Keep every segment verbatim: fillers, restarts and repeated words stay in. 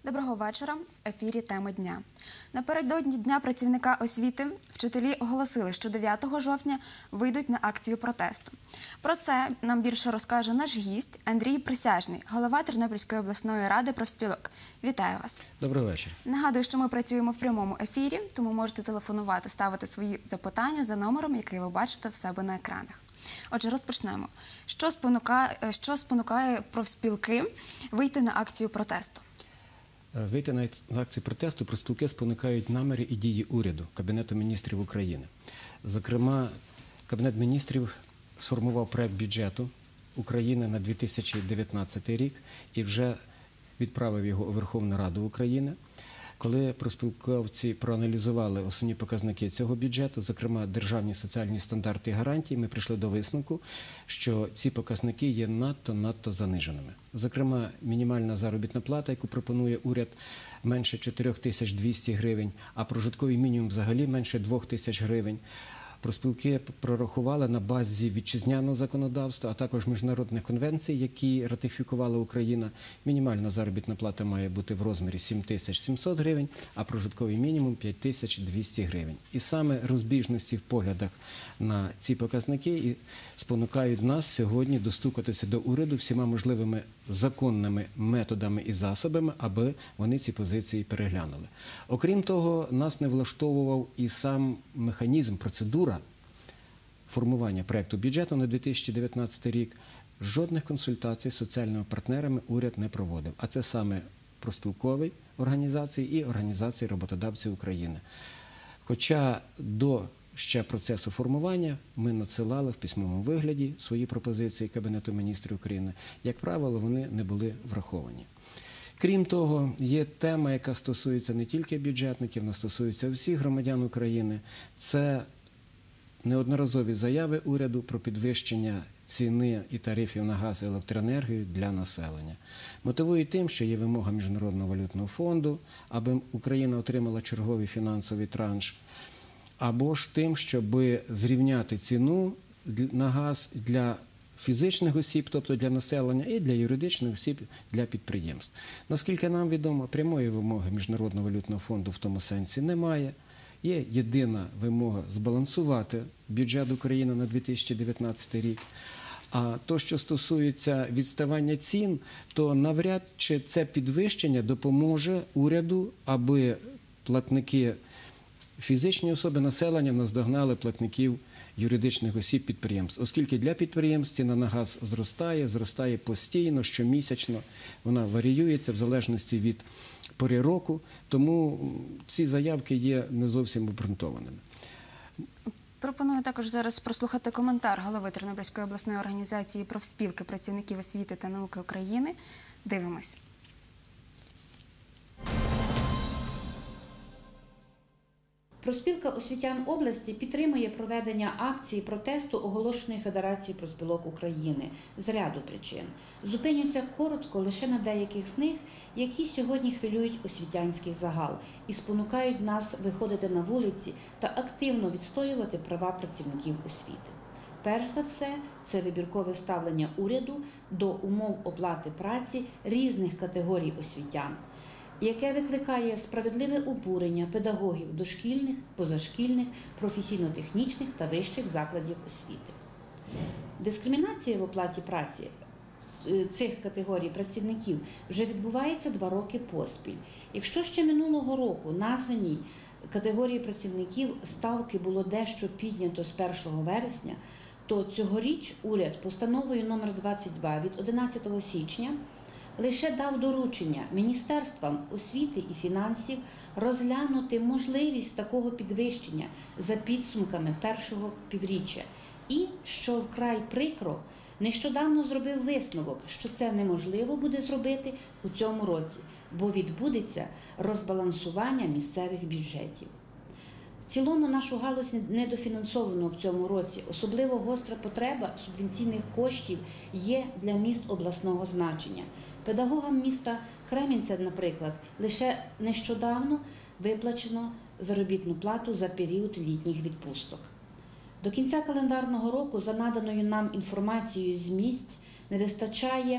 Доброго вечора. В ефірі «Тема дня». Напередодні Дня працівника освіти вчителі оголосили, що дев'ятого жовтня вийдуть на акцію протесту. Про це нам більше розкаже наш гість Андрій Присяжний, голова Тернопільської обласної ради профспілок. Вітаю вас. Добрий вечір. Нагадую, що ми працюємо в прямому ефірі, тому можете телефонувати, ставити свої запитання за номером, який ви бачите в себе на екранах. Отже, розпочнемо. Що спонукає, що спонукає профспілки вийти на акцію протесту? Вийти на акцію протесту профспілки спонукають наміри і дії уряду, Кабінету міністрів України. Зокрема, Кабінет міністрів сформував проект бюджету України на дві тисячі дев'ятнадцятий рік і вже відправив його у Верховну Раду України. Коли профспілковці проаналізували основні показники цього бюджету, зокрема державні соціальні стандарти і гарантії, ми прийшли до висновку, що ці показники є надто-надто заниженими. Зокрема, мінімальна заробітна плата, яку пропонує уряд, менше чотирьох тисяч двохсот гривень, а прожитковий мінімум взагалі менше двох тисяч гривень. Профспілки прорахували на базі вітчизняного законодавства, а також міжнародних конвенцій, які ратифікувала Україна. Мінімальна заробітна плата має бути в розмірі сім тисяч сімсот гривень, а прожитковий мінімум п'ять тисяч двісті гривень. І саме розбіжності в поглядах на ці показники спонукають нас сьогодні достукатися до уряду всіма можливими законними методами і засобами, аби вони ці позиції переглянули. Окрім того, нас не влаштовував і сам механізм, процедура формування проєкту бюджету на дві тисячі дев'ятнадцятий рік. Жодних консультацій з соціальними партнерами уряд не проводив. А це саме профспілкові організації і організації роботодавців України. Хоча до ще процесу формування ми надсилали в письмовому вигляді свої пропозиції Кабінету міністрів України. Як правило, вони не були враховані. Крім того, є тема, яка стосується не тільки бюджетників, вона стосується всіх громадян України. Це неодноразові заяви уряду про підвищення ціни і тарифів на газ і електроенергію для населення. Мотивують тим, що є вимога Міжнародного валютного фонду, аби Україна отримала черговий фінансовий транш, або ж тим, щоб зрівняти ціну на газ для фізичних осіб, тобто для населення, і для юридичних осіб, для підприємств. Наскільки нам відомо, прямої вимоги Міжнародного валютного фонду в тому сенсі немає. Є єдина вимога збалансувати бюджет України на дві тисячі дев'ятнадцятий рік. А то, що стосується відставання цін, то навряд чи це підвищення допоможе уряду, аби платники, фізичні особи населення наздогнали платників юридичних осіб підприємств. Оскільки для підприємств ціна на газ зростає, зростає постійно, щомісячно, вона варіюється в залежності від пори року, тому ці заявки є не зовсім обґрунтованими. Пропоную також зараз прослухати коментар голови Тернопільської обласної організації профспілки працівників освіти та науки України. Дивимось. Профспілка освітян області підтримує проведення акції протесту, оголошеної Федерацією профспілок України з ряду причин. Зупинюся коротко лише на деяких з них, які сьогодні хвилюють освітянський загал і спонукають нас виходити на вулиці та активно відстоювати права працівників освіти. Перш за все, це вибіркове ставлення уряду до умов оплати праці різних категорій освітян, яке викликає справедливе обурення педагогів дошкільних, позашкільних, професійно-технічних та вищих закладів освіти. Дискримінація в оплаті праці цих категорій працівників вже відбувається два роки поспіль. Якщо ще минулого року названій категорії працівників ставки було дещо піднято з першого вересня, то цьогоріч уряд постановою номер двадцять два від одинадцятого січня лише дав доручення Міністерствам освіти і фінансів розглянути можливість такого підвищення за підсумками першого півріччя. І, що вкрай прикро, нещодавно зробив висновок, що це неможливо буде зробити у цьому році, бо відбудеться розбалансування місцевих бюджетів. В цілому нашу галузь недофінансовано в цьому році. Особливо гостра потреба субвенційних коштів є для міст обласного значення. Педагогам міста Кремінця, наприклад, лише нещодавно виплачено заробітну плату за період літніх відпусток. До кінця календарного року, за наданою нам інформацією з місць, не вистачає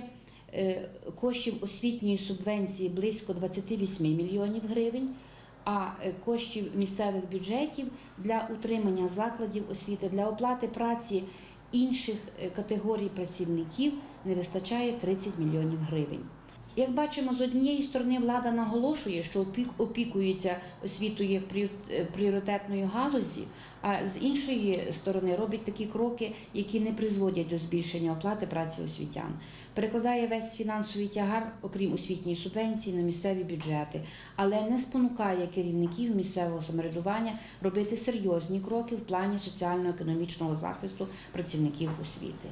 коштів освітньої субвенції близько двадцять вісім мільйонів гривень, а коштів місцевих бюджетів для утримання закладів освіти, для оплати праці інших категорій працівників не вистачає тридцять мільйонів гривень. Як бачимо, з однієї сторони влада наголошує, що опікується освітою як пріоритетною галузі, а з іншої сторони робить такі кроки, які не призводять до збільшення оплати праці освітян. Перекладає весь фінансовий тягар, окрім освітньої субвенції, на місцеві бюджети, але не спонукає керівників місцевого самоврядування робити серйозні кроки в плані соціально-економічного захисту працівників освіти.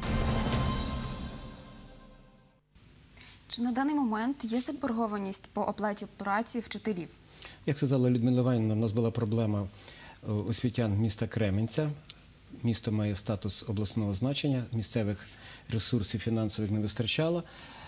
Чи на даний момент є заборгованість по оплаті праці вчителів? Як сказала Людмила Іванівна, у нас була проблема освітян міста Кременця. Місто має статус обласного значення, місцевих ресурсів фінансових не вистачало.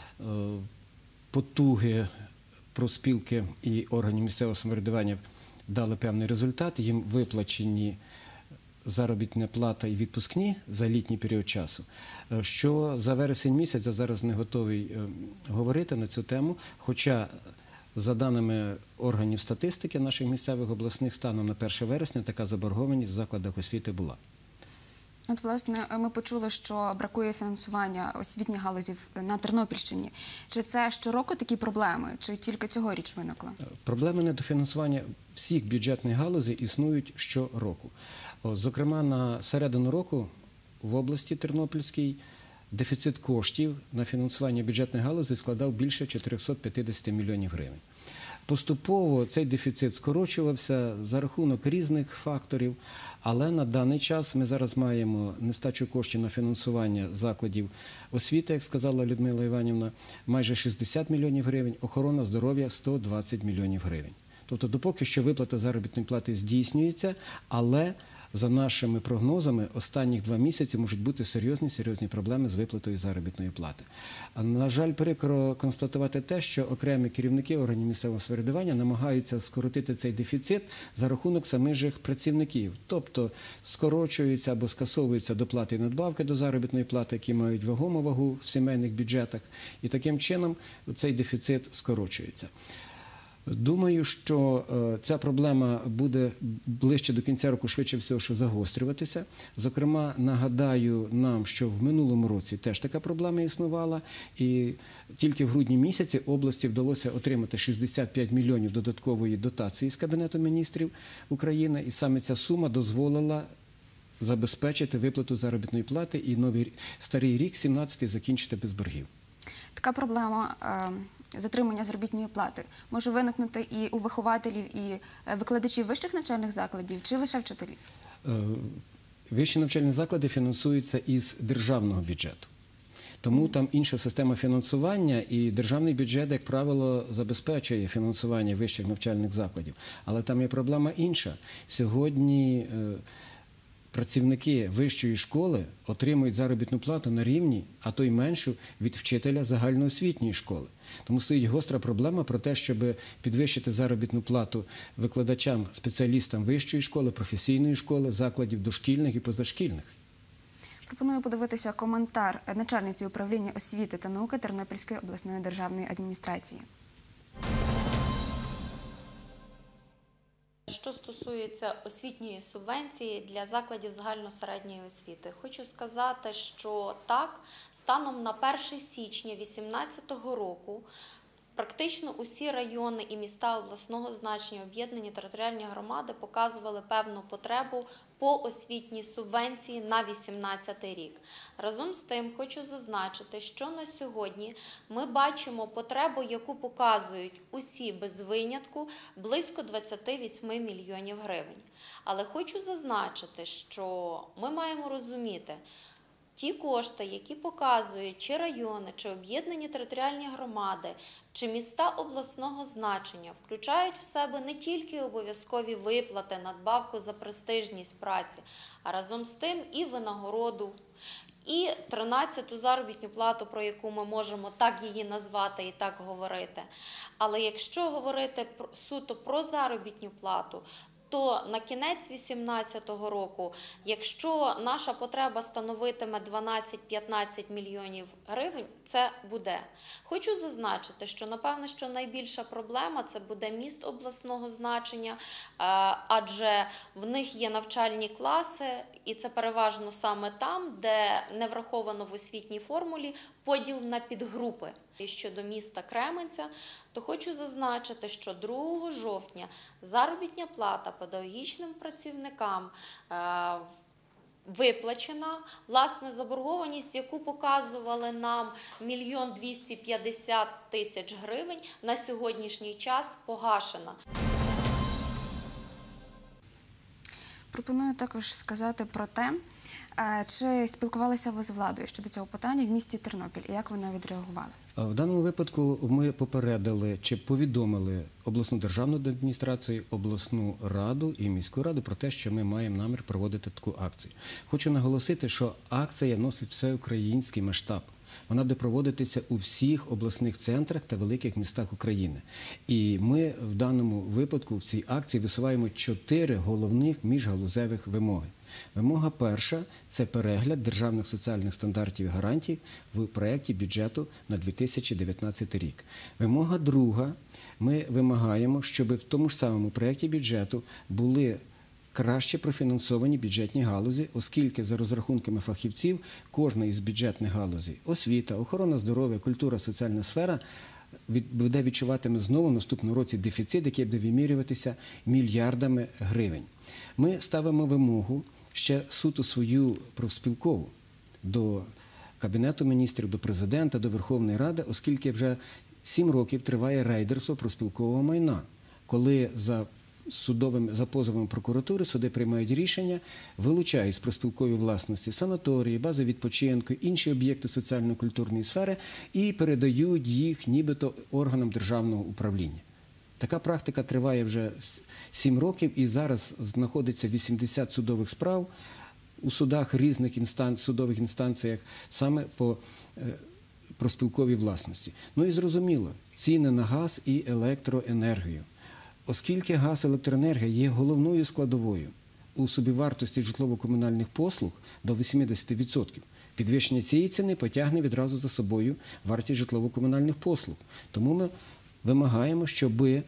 Потуги профспілки і органів місцевого самоврядування дали певний результат. Їм виплачені заробітна плата і відпускні за літній період часу, що за вересень місяць, я зараз не готовий говорити на цю тему, хоча за даними органів статистики наших місцевих обласних станом на перше вересня така заборгованість в закладах освіти була. От, власне, ми почули, що бракує фінансування освітніх галузів на Тернопільщині. Чи це щороку такі проблеми, чи тільки цьогоріч виникла? Проблеми недофінансування всіх бюджетних галузей існують щороку. Зокрема, на середину року в області Тернопільській дефіцит коштів на фінансування бюджетних галузей складав більше чотирьохсот п'ятдесят мільйонів гривень. Поступово цей дефіцит скорочувався за рахунок різних факторів, але на даний час ми зараз маємо нестачу коштів на фінансування закладів освіти, як сказала Людмила Іванівна, майже шістдесят мільйонів гривень, охорона здоров'я – сто двадцять мільйонів гривень. Тобто, допоки що виплата заробітної плати здійснюється, але за нашими прогнозами, останніх два місяці можуть бути серйозні-серйозні проблеми з виплатою заробітної плати. На жаль, прикро констатувати те, що окремі керівники органів місцевого самоврядування намагаються скоротити цей дефіцит за рахунок самих же працівників. Тобто скорочуються або скасовуються доплати і надбавки до заробітної плати, які мають вагому вагу в сімейних бюджетах, і таким чином цей дефіцит скорочується. Думаю, що ця проблема буде ближче до кінця року, швидше всього, що загострюватися. Зокрема, нагадаю нам, що в минулому році теж така проблема існувала, і тільки в грудні місяці області вдалося отримати шістдесят п'ять мільйонів додаткової дотації з Кабінету міністрів України, і саме ця сума дозволила забезпечити виплату заробітної плати і новий старий рік, сімнадцятий, закінчити без боргів. Така проблема затримання заробітної плати може виникнути і у вихователів, і викладачів вищих навчальних закладів, чи лише вчителів? Вищі навчальні заклади фінансуються із державного бюджету. Тому там інша система фінансування, і державний бюджет, як правило, забезпечує фінансування вищих навчальних закладів. Але там є проблема інша. Сьогодні працівники вищої школи отримують заробітну плату на рівні, а то й меншу, від вчителя загальноосвітньої школи. Тому стоїть гостра проблема про те, щоб підвищити заробітну плату викладачам, спеціалістам вищої школи, професійної школи, закладів дошкільних і позашкільних. Пропоную подивитися коментар начальниці управління освіти та науки Тернопільської обласної державної адміністрації. Що стосується освітньої субвенції для закладів загальносередньої освіти, хочу сказати, що так, станом на перше січня дві тисячі вісімнадцятого року практично усі райони і міста обласного значення, об'єднані територіальні громади показували певну потребу по освітній субвенції на дві тисячі вісімнадцятий рік. Разом з тим, хочу зазначити, що на сьогодні ми бачимо потребу, яку показують усі без винятку, близько двадцять вісім мільйонів гривень. Але хочу зазначити, що ми маємо розуміти, ті кошти, які показують чи райони, чи об'єднані територіальні громади, чи міста обласного значення, включають в себе не тільки обов'язкові виплати, надбавку за престижність праці, а разом з тим і винагороду, і тринадцяту заробітну плату, про яку ми можемо так її назвати і так говорити. Але якщо говорити суто про заробітну плату, то на кінець дві тисячі вісімнадцятого року, якщо наша потреба становитиме дванадцять-п'ятнадцять мільйонів гривень, це буде. Хочу зазначити, що, напевно, що найбільша проблема – це буде міст обласного значення, адже в них є навчальні класи, і це переважно саме там, де не враховано в освітній формулі поділ на підгрупи. І щодо міста Кременця, то хочу зазначити, що другого жовтня заробітна плата педагогічним працівникам е, виплачена. Власне, заборгованість, яку показували нам мільйон двісті п'ятдесят тисяч гривень, на сьогоднішній час погашена. Пропоную також сказати про те, чи спілкувалися ви з владою щодо цього питання в місті Тернопіль і як вони відреагували? В даному випадку ми попередили чи повідомили обласну державну адміністрацію, обласну раду і міську раду про те, що ми маємо намір проводити таку акцію. Хочу наголосити, що акція носить всеукраїнський масштаб. Вона буде проводитися у всіх обласних центрах та великих містах України. І ми в даному випадку в цій акції висуваємо чотири головних міжгалузевих вимоги. Вимога перша – це перегляд державних соціальних стандартів і гарантій в проєкті бюджету на дві тисячі дев'ятнадцятий рік. Вимога друга – ми вимагаємо, щоб в тому ж самому проєкті бюджету були краще профінансовані бюджетні галузі, оскільки, за розрахунками фахівців, кожна із бюджетних галузей – освіта, охорона здоров'я, культура, соціальна сфера – буде відчуватиме знову в наступному році дефіцит, який буде вимірюватися мільярдами гривень. Ми ставимо вимогу ще суто свою профспілкову до Кабінету міністрів, до Президента, до Верховної Ради, оскільки вже сім років триває рейдерство профспілкового майна, коли за судовими, за позовами прокуратури суди приймають рішення, вилучають з профспілкової власності санаторії, бази відпочинку, інші об'єкти соціально-культурної сфери і передають їх нібито органам державного управління. Така практика триває вже сім років і зараз знаходиться вісімдесят судових справ у судах різних інстанц, судових інстанціях саме по профспілковій власності. Ну і зрозуміло, ціни на газ і електроенергію. Оскільки газ і електроенергія є головною складовою у собівартості житлово-комунальних послуг до вісімдесят відсотків, підвищення цієї ціни потягне відразу за собою вартість житлово-комунальних послуг. Тому ми вимагаємо, щоб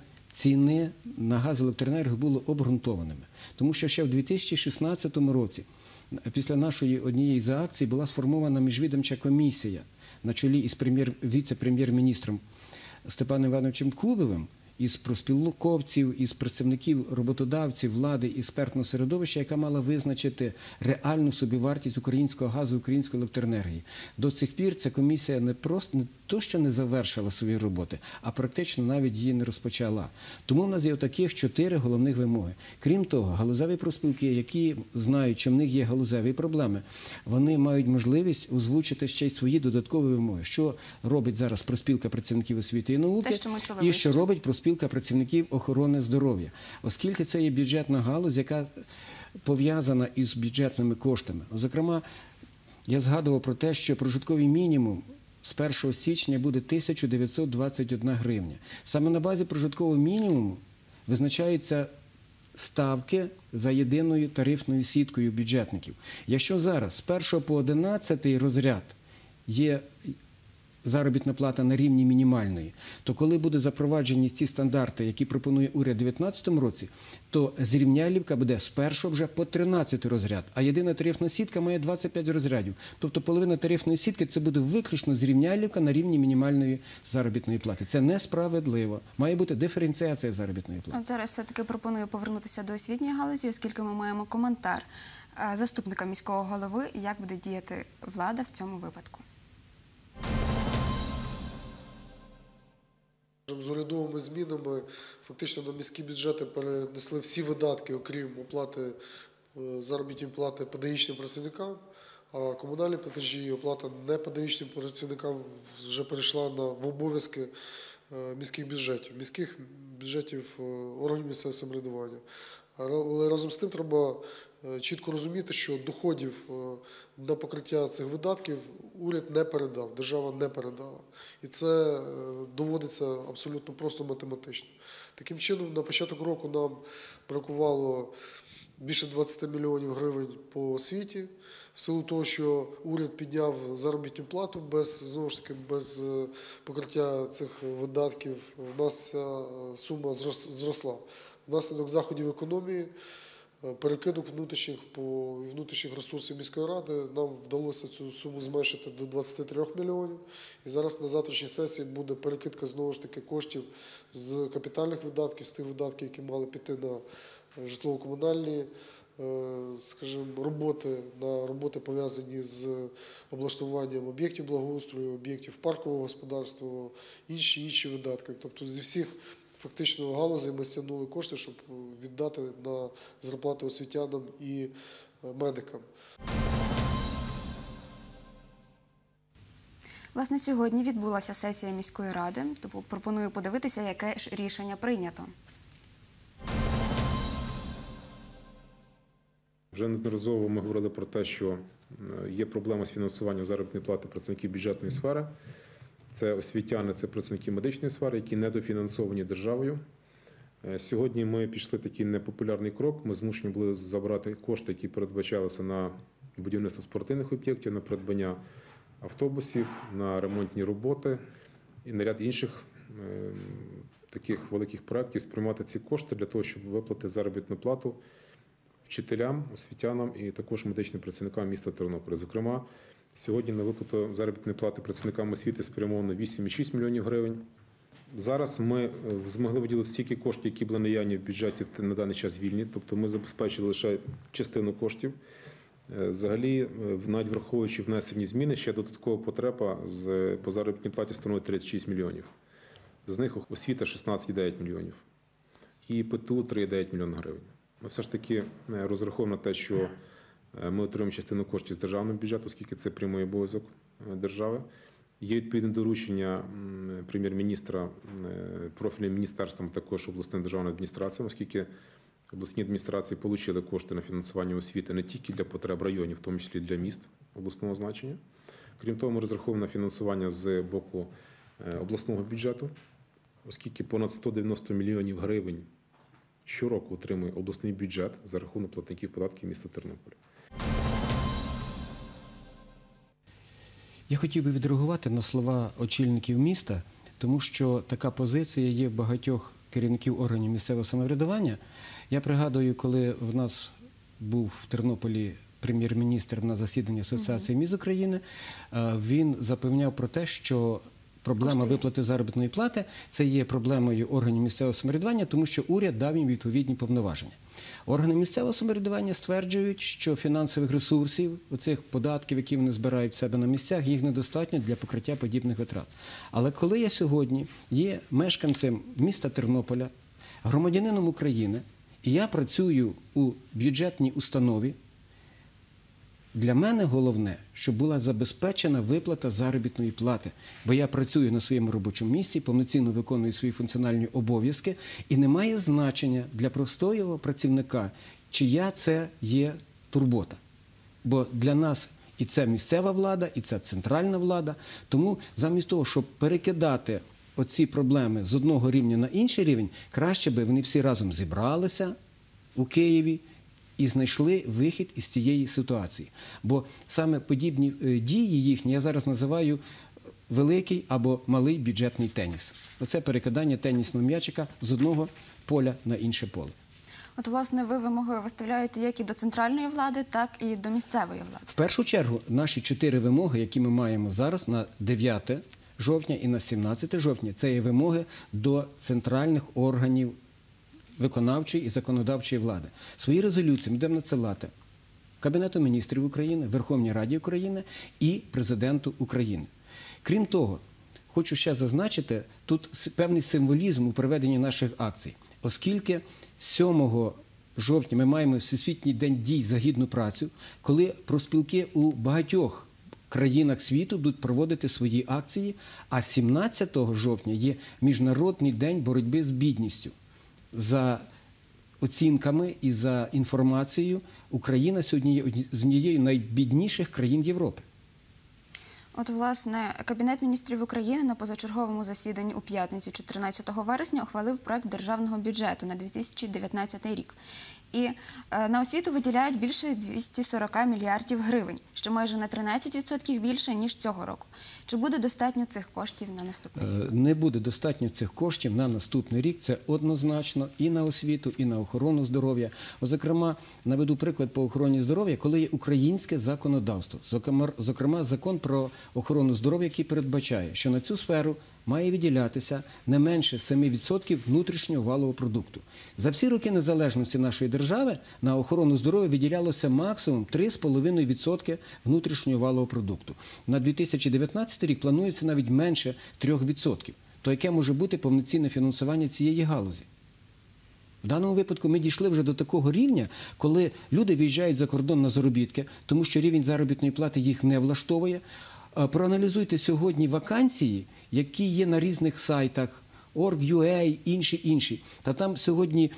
ціни на газ і електроенергію були обґрунтованими. Тому що ще в дві тисячі шістнадцятому році, після нашої однієї з акцій, була сформована міжвідомча комісія на чолі із віце-прем'єр-міністром Степаном Івановичем Кубовим, із профспілковців, із представників роботодавців, влади, експертного середовища, яка мала визначити реальну собівартість українського газу, української електроенергії. До цих пір ця комісія не просто не то, що не завершила свої роботи, а практично навіть її не розпочала. Тому в нас є таких чотири головних вимоги. Крім того, галузеві профспілки, які знають, що в них є галузеві проблеми, вони мають можливість озвучити ще й свої додаткові вимоги. Що робить зараз профспілка працівників освіти і науки, Те, що ми чули і вище. що робить профспілка працівників охорони здоров'я. Оскільки це є бюджетна галузь, яка пов'язана із бюджетними коштами. Зокрема, я згадував про те, що прожитковий мінімум з першого січня буде тисяча дев'ятсот двадцять одна гривня. Саме на базі прожиткового мінімуму визначаються ставки за єдиною тарифною сіткою бюджетників. Якщо зараз з першого по одинадцятий розряд є заробітна плата на рівні мінімальної, то коли буде запроваджені ці стандарти, які пропонує уряд у дві тисячі дев'ятнадцятому році, то зрівнялівка буде з першого вже по тринадцятий розряд, а єдина тарифна сітка має двадцять п'ять розрядів. Тобто половина тарифної сітки – це буде виключно зрівнялівка на рівні мінімальної заробітної плати. Це несправедливо. Має бути диференціація заробітної плати. От зараз все-таки пропоную повернутися до освітньої галузі, оскільки ми маємо коментар е, заступника міського голови, як буде діяти влада в цьому випадку. З урядовими змінами фактично на міські бюджети перенесли всі видатки, окрім оплати заробітної плати педагогічним працівникам, а комунальні платежі і оплата непедагогічним працівникам вже перейшла на, в обов'язки міських бюджетів, міських бюджетів органів місцевого самоврядування. Але разом з тим треба чітко розуміти, що доходів на покриття цих видатків уряд не передав, держава не передала. І це доводиться абсолютно просто математично. Таким чином, на початок року нам бракувало більше двадцять мільйонів гривень по освіті, в силу того, що уряд підняв заробітну плату без, знову ж таки, без покриття цих видатків, у нас ця сума зросла. Внаслідок заходів економії, перекидок внутрішніх по внутрішніх ресурсів міської ради нам вдалося цю суму зменшити до двадцяти трьох мільйонів. І зараз на завтрашній сесії буде перекидка знову ж таки коштів з капітальних видатків, з тих видатків, які мали піти на житлово-комунальні, скажімо, роботи, на роботи пов'язані з облаштуванням об'єктів благоустрою, об'єктів паркового господарства, інші інші видатки. Тобто зі всіх фактично галузей ми стягнули кошти, щоб віддати на зарплати освітянам і медикам. Власне, сьогодні відбулася сесія міської ради, тому пропоную подивитися, яке ж рішення прийнято. Вже неодноразово ми говорили про те, що є проблема з фінансуванням заробітної плати працівників бюджетної сфери. Це освітяни, це працівники медичної сфери, які недофінансовані державою. Сьогодні ми пішли такий непопулярний крок. Ми змушені були забрати кошти, які передбачалися на будівництво спортивних об'єктів, на придбання автобусів, на ремонтні роботи і на ряд інших таких великих проєктів, спрямувати ці кошти для того, щоб виплатити заробітну плату вчителям, освітянам і також медичним працівникам міста Тернополя. Зокрема, сьогодні на виплату заробітної плати працівникам освіти спрямовано вісім цілих шість мільйонів гривень. Зараз ми змогли виділити стільки коштів, які були наявні в бюджеті на даний час вільні, тобто ми забезпечили лише частину коштів. Взагалі, навіть враховуючи внесені зміни, ще додаткова потреба з, по заробітній платі становить тридцять шість мільйонів. З них освіта шістнадцять цілих дев'ять мільйонів і ПТУ три цілих дев'ять мільйонів гривень. Ми все ж таки розраховуємо на те, що ми отримаємо частину коштів з державного бюджету, оскільки це прямий обов'язок держави. Є відповідне доручення прем'єр-міністра профільним міністерством, також обласним державним адміністраціям, оскільки обласні адміністрації отримали кошти на фінансування освіти не тільки для потреб районів, в тому числі для міст обласного значення. Крім того, ми розраховуємо на фінансування з боку обласного бюджету, оскільки понад сто дев'яносто мільйонів гривень щороку отримує обласний бюджет за рахунок платників податків міста Тернополя. Я хотів би відреагувати на слова очільників міста, тому що така позиція є в багатьох керівників органів місцевого самоврядування. Я пригадую, коли в нас був в Тернополі прем'єр-міністр на засіданні Асоціації міст України, він запевняв про те, що проблема виплати заробітної плати – це є проблемою органів місцевого самоврядування, тому що уряд дав їм відповідні повноваження. Органи місцевого самоврядування стверджують, що фінансових ресурсів, оцих податків, які вони збирають в себе на місцях, їх недостатньо для покриття подібних витрат. Але коли я сьогодні є мешканцем міста Тернополя, громадянином України, і я працюю у бюджетній установі, для мене головне, щоб була забезпечена виплата заробітної плати, бо я працюю на своєму робочому місці, повноцінно виконую свої функціональні обов'язки, і немає значення для простого працівника, чия це є турбота. Бо для нас і це місцева влада, і це центральна влада. Тому замість того, щоб перекидати оці проблеми з одного рівня на інший рівень, краще би вони всі разом зібралися у Києві і знайшли вихід із цієї ситуації. Бо саме подібні дії їхні я зараз називаю великий або малий бюджетний теніс. Оце перекидання тенісного м'ячика з одного поля на інше поле. От, власне, ви вимоги виставляєте як і до центральної влади, так і до місцевої влади. В першу чергу, наші чотири вимоги, які ми маємо зараз на дев'яте жовтня і на сімнадцяте жовтня, це є вимоги до центральних органів виконавчої і законодавчої влади. Свої резолюції ми будемо надсилати Кабінету міністрів України, Верховній Раді України і Президенту України. Крім того, хочу ще зазначити, тут певний символізм у проведенні наших акцій, оскільки сьомого жовтня ми маємо Всесвітній день дій за гідну працю, коли профспілки у багатьох країнах світу будуть проводити свої акції, а сімнадцятого жовтня є Міжнародний день боротьби з бідністю. За оцінками і за інформацією, Україна сьогодні є з однією з найбідніших країн Європи. От, власне, Кабінет міністрів України на позачерговому засіданні у п'ятницю, чотирнадцятого вересня, ухвалив проект державного бюджету на дві тисячі дев'ятнадцятий рік. І е, на освіту виділяють більше двісті сорок мільярдів гривень, що майже на тринадцять відсотків більше, ніж цього року. Чи буде достатньо цих коштів на наступний рік? Не буде достатньо цих коштів на наступний рік. Це однозначно і на освіту, і на охорону здоров'я. Зокрема, наведу приклад по охороні здоров'я, коли є українське законодавство. Зокрема, закон про охорону здоров'я, який передбачає, що на цю сферу має виділятися не менше семи відсотків внутрішнього валового продукту. За всі роки незалежності нашої держави на охорону здоров'я виділялося максимум три з половиною відсотки внутрішнього валового продукту. На дві тисячі дев'ятнадцятий рік планується навіть менше трьох відсотків. То яке може бути повноцінне фінансування цієї галузі? В даному випадку ми дійшли вже до такого рівня, коли люди виїжджають за кордон на заробітки, тому що рівень заробітної плати їх не влаштовує. Проаналізуйте сьогодні вакансії, які є на різних сайтах, Org.ua, інші, інші. Та там сьогодні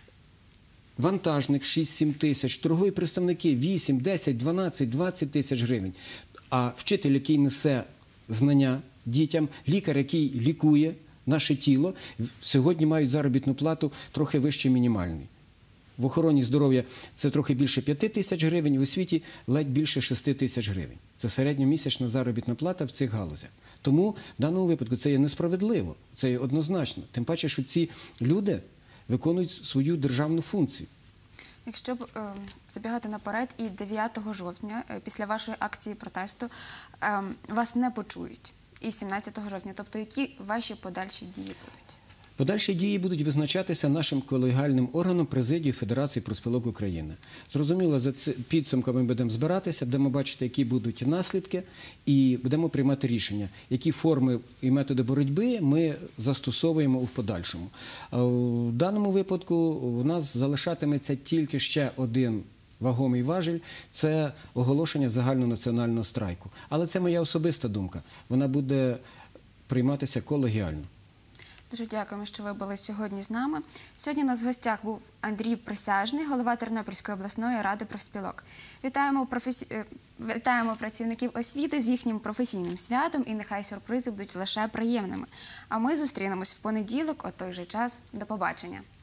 вантажник шість-сім тисяч, торгові представники вісім, десять, дванадцять, двадцять тисяч гривень. А вчитель, який несе знання дітям, лікар, який лікує наше тіло, сьогодні мають заробітну плату трохи вище мінімальної. В охороні здоров'я це трохи більше п'яти тисяч гривень, в освіті ледь більше шести тисяч гривень. Це середньомісячна заробітна плата в цих галузях. Тому в даному випадку це є несправедливо, це є однозначно. Тим паче, що ці люди виконують свою державну функцію. Якщо б е, забігати наперед, і дев'ятого жовтня, е, після вашої акції протесту, е, вас не почують, і сімнадцятого жовтня, тобто які ваші подальші дії будуть? Подальші дії будуть визначатися нашим колегіальним органом президії Федерації профспілок України. Зрозуміло, за підсумками ми будемо збиратися, будемо бачити, які будуть наслідки, і будемо приймати рішення, які форми і методи боротьби ми застосовуємо в подальшому. В даному випадку у нас залишатиметься тільки ще один вагомий важіль – це оголошення загальнонаціонального страйку. Але це моя особиста думка. Вона буде прийматися колегіально. Дуже дякуємо, що ви були сьогодні з нами. Сьогодні у нас в гостях був Андрій Присяжний, голова Тернопільської обласної ради профспілок. Вітаємо, професі... Вітаємо працівників освіти з їхнім професійним святом, і нехай сюрпризи будуть лише приємними. А ми зустрінемось в понеділок о той же час. До побачення.